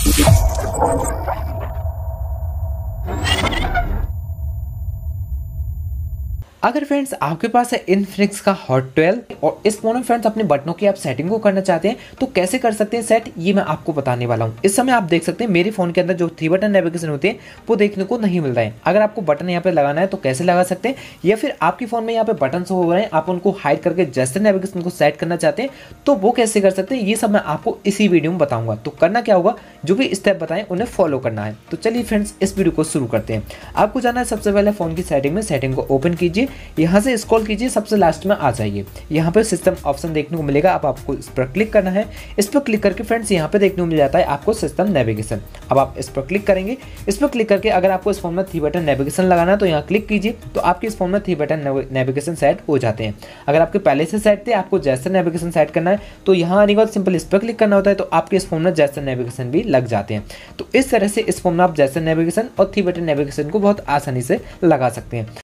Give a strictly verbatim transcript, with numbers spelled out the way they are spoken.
अगर फ्रेंड्स आपके पास है इनफिनिक्स का हॉट ट्वेल्व और इस फोन में फ्रेंड्स अपने बटनों की आप सेटिंग को करना चाहते हैं तो कैसे कर सकते हैं सेट, ये मैं आपको बताने वाला हूं। इस समय आप देख सकते हैं मेरे फोन के अंदर जो थ्री बटन नेविगेशन होते हैं वो देखने को नहीं मिल रहे हैं। अगर आपको बटन यहाँ पे लगाना है तो कैसे लगा सकते हैं, या फिर आपके फोन में यहाँ पे बटन हो रहे हैं आप उनको हाइड करके जैसे नेविगेशन को सेट करना चाहते हैं तो वो कैसे कर सकते हैं, ये सब मैं आपको इसी वीडियो में बताऊंगा। तो करना क्या होगा, जो भी स्टेप बताएं उन्हें फॉलो करना है। तो चलिए फ्रेंड्स इस वीडियो को शुरू करते हैं। आपको जाना है सबसे पहले फोन की सेटिंग में, सेटिंग को ओपन कीजिए, यहाँ से स्क्रॉल कीजिए, सबसे लास्ट में आ जाइए। यहाँ पे सिस्टम ऑप्शन देखने को मिलेगा, अब आपको इस पर क्लिक करना है। इस पर क्लिक करके फ्रेंड्स यहाँ पे देखने को मिल जाता है आपको सिस्टम नेविगेशन। अब आप इस पर क्लिक करेंगे, इस पर क्लिक करके अगर आपको इस फोन में थ्री बटन नेविगेशन लगाना है तो यहाँ क्लिक कीजिए, तो आपके इस फोन में थ्री बटन नेविगेशन सेट हो जाते हैं। अगर आपके पहले से सेट थे, आपको जैसे नेविगेशन सेट करना है तो यहाँ आने के बाद सिंपल इस पर क्लिक करना होता है, तो आपके इस फोन में जैसे नेविगेशन भी लग जाते हैं। तो इस तरह से इस फोन में आप जैसे नेविगेशन और थ्री बटन नेविगेशन को बहुत आसानी से लगा सकते हैं।